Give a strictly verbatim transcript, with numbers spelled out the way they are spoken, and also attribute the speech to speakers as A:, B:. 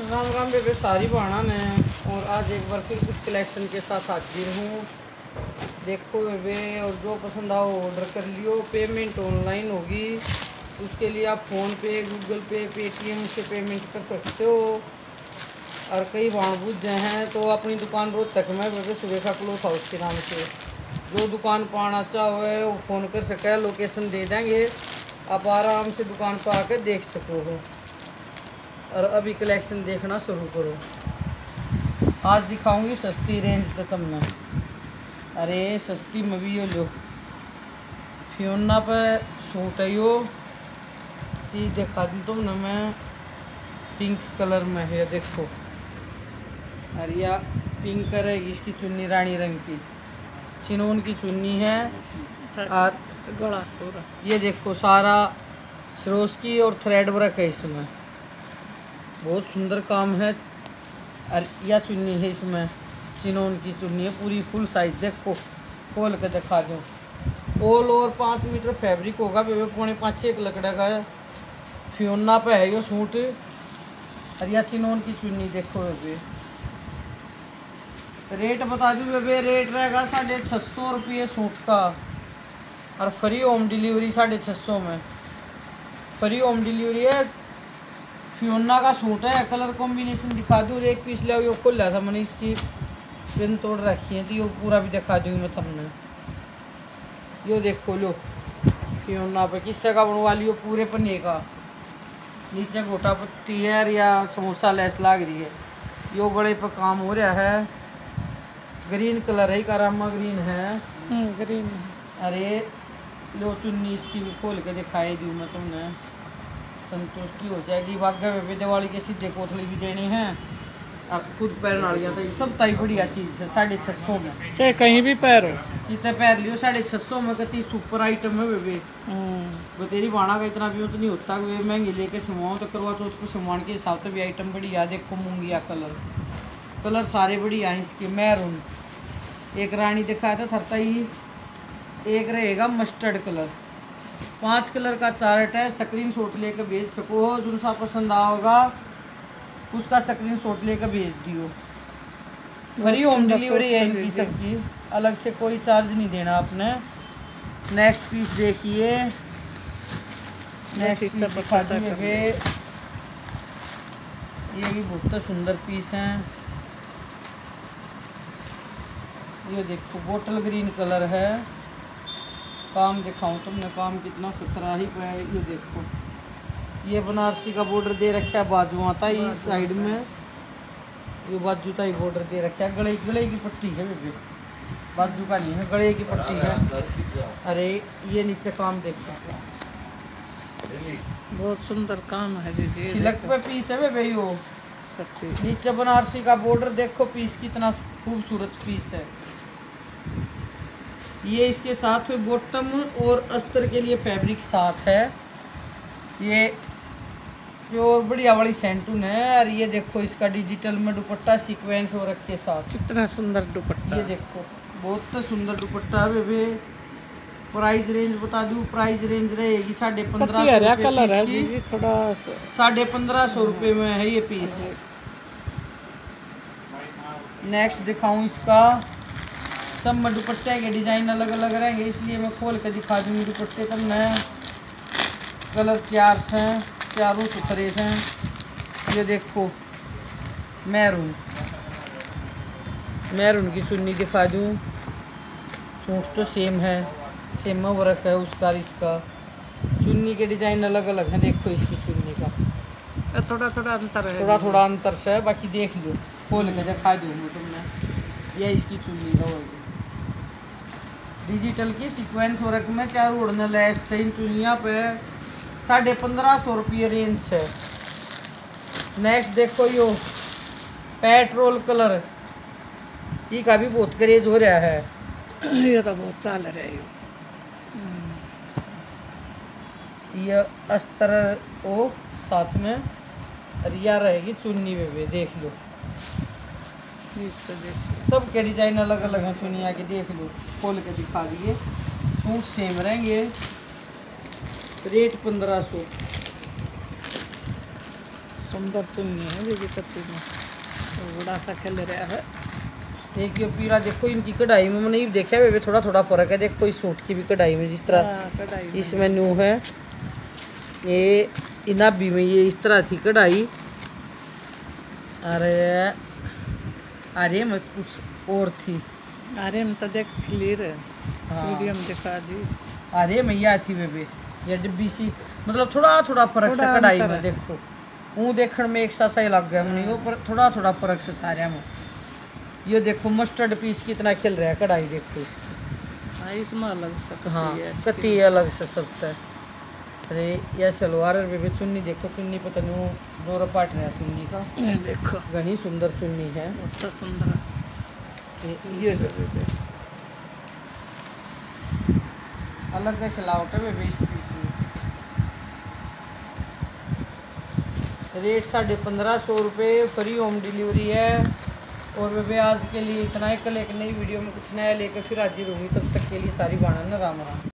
A: राम राम बेबे, सारी बाणा मैं और आज एक बार फिर कुछ कलेक्शन के साथ हाजिर हूँ। देखो बेबे, और जो पसंद आओ ऑर्डर कर लियो। पेमेंट ऑनलाइन होगी, उसके लिए आप फ़ोन पे, गूगल पे, पेटीएम से पेमेंट कर सकते हो। और कई बाणबूझ हैं तो अपनी दुकान रोज तक में बेबे सुरेखा क्लोथ हाउस के नाम से, जो दुकान पर आना चाहो है वो फ़ोन कर सके, लोकेशन दे देंगे, आप आराम से दुकान पर आकर देख सको हो। और अभी कलेक्शन देखना शुरू करो। आज दिखाऊंगी सस्ती रेंज तक में। अरे सस्ती में भी यो लो, फियोना पे सूट है यो। चीज़ दिखा दूँ तुम ना, मैं पिंक कलर में है, देखो। अरे या पिंक रहेगी इसकी चुन्नी, रानी रंग की चिनोन की चुन्नी है। और
B: गला पूरा
A: ये देखो सारा सरोस्की और थ्रेड वर्क है इसमें, बहुत सुंदर काम है। और यह चुन्नी है इसमें, चिनोन की चुन्नी है, पूरी फुल साइज। देखो खोल के दिखा दूँ, ऑल ओवर पाँच मीटर फैब्रिक होगा बेबे, पौने पाँच छः लकड़ा का फियोना पे है ये सूट। और यह चिनोन की चुन्नी देखो बेबे। रेट बता दूँ बेबे, रेट रहेगा साढ़े छः सौ रुपये सूट का, और फ्री होम डिलीवरी साढ़े छः सौ में। फ्री होम डिलीवरी है। फियोना का सूट है, कलर कॉम्बिनेशन दिखा दूँ। एक पीस ले यो खोल लिया था मैंने, इसकी पिन तोड़ रखी है, तो ये पूरा भी दिखा दूँगी मैं तुमने। यो देखो लो, फियोना पे किस्से का बनवा लियो, पूरे पन्ने का। नीचे गोटा पट्टी है या समोसा लेस लाग रही है। यो बड़े पर काम हो रहा है। ग्रीन कलर है, करामा ग्रीन है।
B: ग्रीन।
A: अरे लो चुन्नी इसकी भी खोल के दिखाई दूँ मैं तुमने, संतुष्टि हो जाएगी। भाग्य में दिवाली के सीधे कोठली भी देनी है, अब खुद पैर नालियाँ तो सब ताई बढ़िया चीज़ है। साढ़े छः सौ में
B: चाहे कहीं भी पैर हो,
A: जितने पैर लियो साढ़े छः सौ में। कति सुपर आइटम है बेबे। वो तेरी बाणा का इतना भी तो नहीं होता, वे महंगी लेके सुनवाऊँ तो करवा चौथ को सुनवान के हिसाब से भी आइटम बढ़िया। देखो मूंगिया कलर, कलर सारे बढ़िया हैं इसके। मैरून एक रानी दिखाया था थरता ही, एक रहेगा मस्टर्ड कलर। पांच कलर का चार्ट है, स्क्रीन शॉट लेकर भेज सको हो। जो सा पसंद आओगा उसका स्क्रीन शॉट लेकर भेज दियो। फ्री होम डिलीवरी है इनकी सबकी, अलग से कोई चार्ज नहीं देना आपने। नेक्स्ट पीस देखिए, नेक्स्ट पीस दिखा दूँगे। ये भी बहुत सुंदर पीस हैं। ये देखो बोटल ग्रीन कलर है। काम दिखाऊं तुमने, काम कितना सुथरा ही पे है। ये देखो, ये बनारसी का बॉर्डर दे रखा है, बाजू आता है इस साइड में। ये बाजू का ही बॉर्डर दे रखा है। गले गले की पट्टी है बेबे, बाजू का नहीं है, गले की पट्टी है। अरे ये नीचे काम देखो,
B: बहुत सुंदर काम है दीदी।
A: सिलक पे पीस है बेबे। यो नीचे बनारसी का बॉर्डर देखो, पीस कितना खूबसूरत पीस है। ये इसके साथ में बॉटम और अस्तर के लिए फैब्रिक साथ है। ये प्योर बढ़िया वाली सेंटून है। और ये देखो इसका डिजिटल में दुपट्टा सीक्वेंस वर्क के साथ,
B: कितना सुंदर दुपट्टा।
A: ये देखो बहुत सुंदर दुपट्टा है बेबे। प्राइस रेंज बता दूँ, प्राइस रेंज रहेगी साढ़े पंद्रह सौ
B: कलर है
A: की,
B: जी, थोड़ा
A: साढ़े पंद्रह सौ रुपये में है ये पीस। नेक्स्ट दिखाऊं इसका, सब में दुपट्टे के डिज़ाइन अलग अलग रहेंगे, इसलिए मैं खोल के दिखा दूँगी दुपट्टे। तब मैं कलर चार हैं, चारों सुथरे हैं। ये देखो मैरून, मैरून की चुन्नी दिखा दूँ। सूट तो सेम है, सेम वर्क है उसका, इसका चुन्नी के डिज़ाइन अलग अलग हैं। देखो इसकी चुन्नी का
B: थोड़ा थोड़ा अंतर है,
A: थोड़ा थोड़ा अंतर से है, बाकी देख लो, खोल के दिखा दूँगी तुमने। यह इसकी चुन्नी का होगी, डिजिटल की सीक्वेंस वर्क में चारों उड़ने लैस से। इन चुनिया पे साढ़े पंद्रह सौ रुपये रेंज है। नेक्स्ट देखो यो पेट्रोल कलर, ये का भी बहुत क्रेज हो रहा है।
B: ये तो बहुत चाल रहा है।
A: ये अस्तर ओ साथ में रिया रहेगी चुन्नी बेबे, देख लो। सब के डिज़ाइन अलग अलग हैं चुनिया के, देख लो, खोल के दिखा दिए। सूट सेम रहेंगे, रेट पंद्रह सौ।
B: सुंदर चुन्नी है दीदी कत्ती में, तो बड़ा सा खेल रहा है।
A: एक ये पीला देखो, इनकी कढ़ाई में मैंने देखा है थोड़ा थोड़ा फर्क है। देखो इस सूट की भी कढ़ाई में जिस तरह
B: हाँ, कढ़ाई में।
A: इसमें न्यू है, ये इनाबी में ये इस तरह थी कढ़ाई। अरे अरे मैं कुछ और थी।
B: अरे हम तो देख क्लियर है,
A: हाँ।
B: मीडियम दिखा दी।
A: अरे मैया थी बेबे, ये जब बी सी मतलब थोड़ा थोड़ा फर्क से
B: थोड़ा
A: कढ़ाई
B: अंतर
A: में
B: है।
A: देखो, वो देखने में एक सा सही लग गया मुझे, वो पर थोड़ा थोड़ा फर्क से सारे में। ये देखो मस्टर्ड पीस कितना खिल रहा है कढ़ाई, देखो इसकी।
B: हाँ, इसमें अलग सकती
A: हाँ
B: है।
A: कति अलग से सबसे। अरे यह सलवार बेबे, चुन्नी देखो, चुन्नी पता नहीं जोर पाट रहा है चुन्नी का,
B: ये देखो
A: घनी सुंदर चुन्नी है।
B: बहुत सुंदर
A: ये- ये अलग का खिलावट है बेबे इस पीस में। रेट साढ़े पंद्रह सौ रुपये, फ्री होम डिलीवरी है। और बेबे आज के लिए इतना ही, कल एक नई वीडियो में कुछ नया लेकर फिर हाजिर होंगी, तब तक के लिए सारी बाणा ना राम राम।